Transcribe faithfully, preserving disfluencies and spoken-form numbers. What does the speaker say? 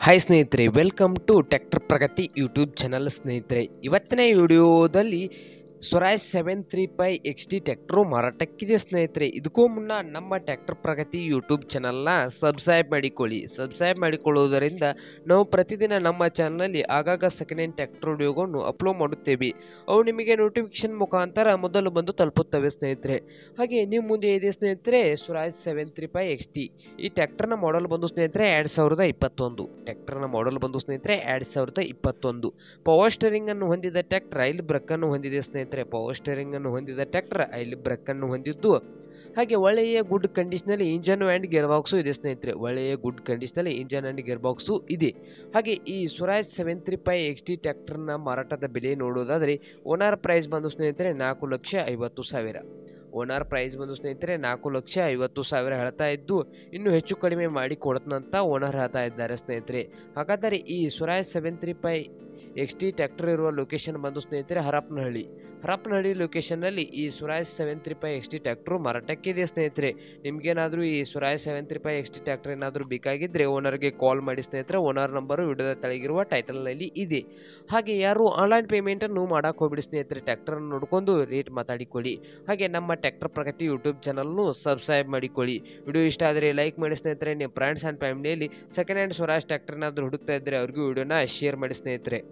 Hi ಸ್ನೇಹಿತರೆ, welcome to tractor Pragati YouTube channel. ಸ್ನೇಹಿತರೆ, ಇವತ್ತಿನ ವಿಡಿಯೋದಲ್ಲಿ Swaraj seven three five X T tractor ಮಾರಾಟಕ್ಕಿದೆ. ಸ್ನೇಹಿತರೆ, ಇದಕ್ಕೂ ಮುನ್ನ ನಮ್ಮ ಟ್ರ್ಯಾಕ್ಟರ್ ಪ್ರಗತಿ ಯೂಟ್ಯೂಬ್ ಚಾನಲ್ನ ಸಬ್ಸ್ಕ್ರೈಬ್ ಮಾಡಿಕೊಳ್ಳಿ. ಸಬ್ಸ್ಕ್ರೈಬ್ ಮಾಡಿಕೊಳ್ಳುವುದರಿಂದ ನಾವು ಪ್ರತಿದಿನ ನಮ್ಮ ಚಾನಲ್ನಲ್ಲಿ ಆಗಾಗ ಸೆಕೆಂಡ್ ಹ್ಯಾಂಡ್ ಟ್ರ್ಯಾಕ್ಟರ್ ವಿಡಿಯೋಗಳನ್ನು ಅಪ್ಲೋಡ್ ಮಾಡುತ್ತೇವೆ. ಅವು ನಿಮಗೆ ನೋಟಿಫಿಕೇಶನ್ ಮುಖಾಂತರ ಮೊದಲು ಬಂದು ತಲುಪುತ್ತವೆ. ಸ್ನೇಹಿತರೆ, ಹಾಗೆ ನಿಮ್ಮ ಮುಂದೆ ಇದೆ ಸ್ನೇಹಿತರೆ Swaraj seven three five X T. ಈ ಟ್ರ್ಯಾಕ್ಟರ್ನ ಮಾಡಲ್ ಬಂದು ಸ್ನೇಹಿತರೆ ಎರಡು ಸಾವಿರದ ಇಪ್ಪತ್ತೊಂದು ಟ್ರ್ಯಾಕ್ಟರ್ನ ಮಾಡಲ್ ಬಂದು ಸ್ನೇಹಿತರೆ ಎರಡು ಸಾವಿರದ ಇಪ್ಪತ್ತೊಂದು ಪವರ್ ಸ್ಟೇರಿಂಗ್ ಅನ್ನು ಹೊಂದಿದ ಟ್ರ್ಯಾಕ್ಟರ್, ಆಯಿಲ್ ಬ್ರೇಕ್ ಅನ್ನು ಹೊಂದಿದೆ. ಸ್ನೇಹಿತರೆ, ಪವರ್ ಸ್ಟೇರಿಂಗ್ ಅನ್ನು ಹೊಂದಿದ ಟ್ರ್ಯಾಕ್ಟರ್, ಆಯಿಲ್ ಬ್ರೇಕ್ ಅನ್ನು ಹೊಂದಿದ್ದು, ಹಾಗೆ ಒಳ್ಳೆಯ ಗುಡ್ ಕಂಡೀಷನಲ್ಲಿ ಇಂಜನ್ ಆ್ಯಂಡ್ ಗೇರ್ ಬಾಕ್ಸು ಇದೆ. ಸ್ನೇಹಿತರೆ, ಒಳ್ಳೆಯ ಗುಡ್ ಕಂಡೀಷನಲ್ಲಿ ಇಂಜನ್ ಆ್ಯಂಡ್ ಗೇರ್ ಬಾಕ್ಸು ಇದೆ. ಹಾಗೆ ಈ Swaraj seven three five X T ಟ್ರ್ಯಾಕ್ಟರ್ನ ಮಾರಾಟದ ಬೆಲೆ ನೋಡೋದಾದರೆ ಓನರ್ ಪ್ರೈಸ್ ಬಂದು ಸ್ನೇಹಿತರೆ ನಾಲ್ಕು ಲಕ್ಷ ಐವತ್ತು ಸಾವಿರ ಓನರ್ ಪ್ರೈಸ್ ಬಂದು ಸ್ನೇಹಿತರೆ ನಾಲ್ಕು ಲಕ್ಷ ಐವತ್ತು ಸಾವಿರ ಹೇಳ್ತಾ ಇದ್ದು, ಇನ್ನೂ ಹೆಚ್ಚು ಕಡಿಮೆ ಮಾಡಿ ಕೊಡ್ತಂತ ಓನರ್ ಹೇಳ್ತಾ ಇದ್ದಾರೆ. ಸ್ನೇಹಿತರೆ, ಹಾಗಾದರೆ ಈ Swaraj seven three five X T tractor ಇರುವ ಲೊಕೇಶನ್ ಬಂದು ಸ್ನೇಹಿತರೆ ಹರಪನಹಳ್ಳಿ. ಹರಪನಹಳ್ಳಿ ಲೊಕೇಶನ್ನಲ್ಲಿ ಈ Swaraj seven three five X T tractor ಮಾರಾಟಕ್ಕಿದೆ. ಸ್ನೇಹಿತರೆ, ನಿಮಗೇನಾದರೂ ಈ Swaraj seven three five X T tractor ಏನಾದರೂ ಬೇಕಾಗಿದ್ದರೆ ಓನರ್ಗೆ ಕಾಲ್ ಮಾಡಿ. ಸ್ನೇಹಿತರೆ, ಓನರ್ ನಂಬರು ವಿಡಿಯೋದ ತೆಳಗಿರುವ ಟೈಟಲ್ನಲ್ಲಿ ಇದೆ. ಹಾಗೆ ಯಾರು ಆನ್ಲೈನ್ ಪೇಮೆಂಟನ್ನು ಮಾಡೋಕೆ ಹೋಗ್ಬಿಡಿ. ಸ್ನೇಹಿತರೆ, ಟ್ರ್ಯಾಕ್ಟರನ್ನು ನೋಡಿಕೊಂಡು ರೇಟ್ ಮಾತಾಡಿಕೊಳ್ಳಿ. ಹಾಗೆ ನಮ್ಮ ಟ್ರ್ಯಾಕ್ಟರ್ ಪ್ರಗತಿ ಯೂಟ್ಯೂಬ್ ಚಾನಲ್ನು ಸಬ್ಸ್ಕ್ರೈಬ್ ಮಾಡಿಕೊಳ್ಳಿ. ವಿಡಿಯೋ ಇಷ್ಟ ಆದರೆ ಲೈಕ್ ಮಾಡಿ. ಸ್ನೇಹಿತರೆ, ನಿಮ್ಮ ಫ್ರೆಂಡ್ಸ್ ಆ್ಯಂಡ್ ಫ್ಯಾಮಿಲಿಯಲ್ಲಿ ಸೆಕೆಂಡ್ ಹ್ಯಾಂಡ್ ಸ್ವರಾಜ್ ಟ್ರ್ಯಾಕ್ಟರ್ ಏನಾದರೂ ಹುಡುಕ್ತಾ ಇದ್ದರೆ ಅವ್ರಿಗೂ ವಿಡಿಯೋನ ಶೇರ್ ಮಾಡಿ. ಸ್ನೇಹಿತರೆ.